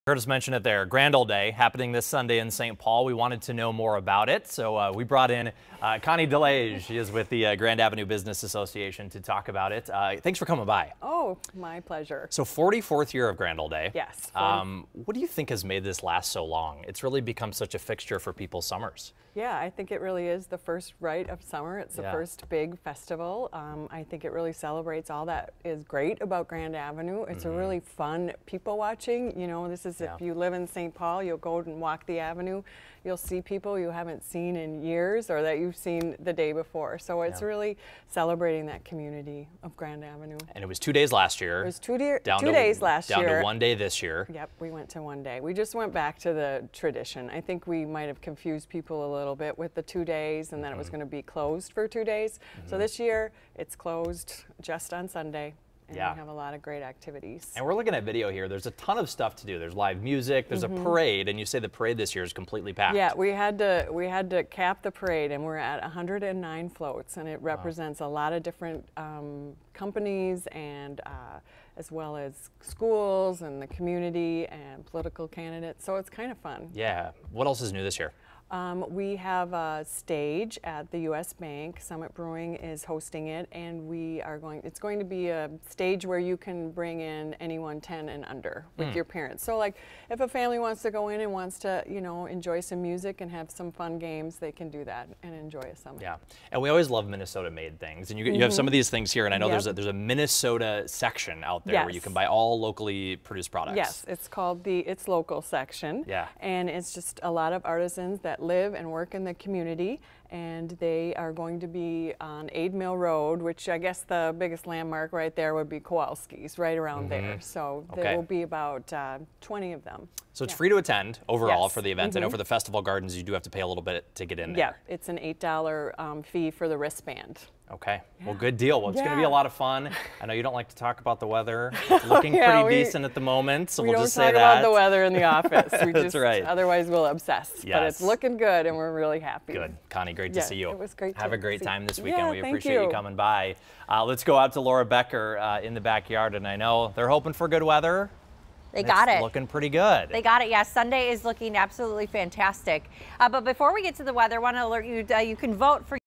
Curtis mentioned it there. Grand Ole Day happening this Sunday in St. Paul. We wanted to know more about it, so we brought in Connie DeLage. She is with the Grand Avenue Business Association to talk about it. Thanks for coming by. Oh, my pleasure. So 44th year of Grand Ole Day. Yes. What do you think has made this last so long? It's really become such a fixture for people's summers. Yeah, I think it really is the first rite of summer. It's the first big festival. I think it really celebrates all that is great about Grand Avenue. It's a really fun people watching. You know, this is if you live in St. Paul, you'll go and walk the avenue. You'll see people you haven't seen in years or that you've seen the day before. So it's really celebrating that community of Grand Avenue. And it was 2 days last year. It was two days last year. Down to 1 day this year. Yep, we went to 1 day. We just went back to the tradition. I think we might have confused people a little bit with the 2 days and then it was going to be closed for 2 days. So this year it's closed just on Sunday. And we have a lot of great activities. And we're looking at video here. There's a ton of stuff to do. There's live music, there's a parade, and you say the parade this year is completely packed. Yeah, we had to cap the parade, and we're at 109 floats, and it represents a lot of different companies and as well as schools and the community and political candidates. So it's kind of fun. Yeah. What else is new this year? We have a stage at the U.S. Bank. Summit Brewing is hosting it, and it's going to be a stage where you can bring in anyone 10 and under with your parents. So like if a family wants to go in and wants to, you know, enjoy some music and have some fun games, they can do that and enjoy a summit. Yeah, and we always love Minnesota-made things, and you have some of these things here, and I know there's a Minnesota section out there where you can buy all locally produced products. Yes, it's called the It's Local section. Yeah. And it's just a lot of artisans that live and work in the community, and they are going to be on Aid Mill Road, which I guess the biggest landmark right there would be Kowalski's, right around there. So there will be about 20 of them. So it's free to attend overall for the event. I know for the Festival Gardens you do have to pay a little bit to get in there. Yeah, it's an $8 fee for the wristband. Okay, well, good deal. Well, it's going to be a lot of fun. I know you don't like to talk about the weather. It's looking pretty decent at the moment, so we'll just say that. We don't talk about the weather in the office. We That's right. Otherwise, we'll obsess. But it's looking good, and we're really happy. Good. Connie, great to see you. It was great Have a great time this weekend. Yeah, we appreciate you coming by. Let's go out to Laura Becker in the backyard, and I know they're hoping for good weather. They got it. Looking pretty good. They got it. Yeah, Sunday is looking absolutely fantastic. But before we get to the weather, I want to alert you, you can vote for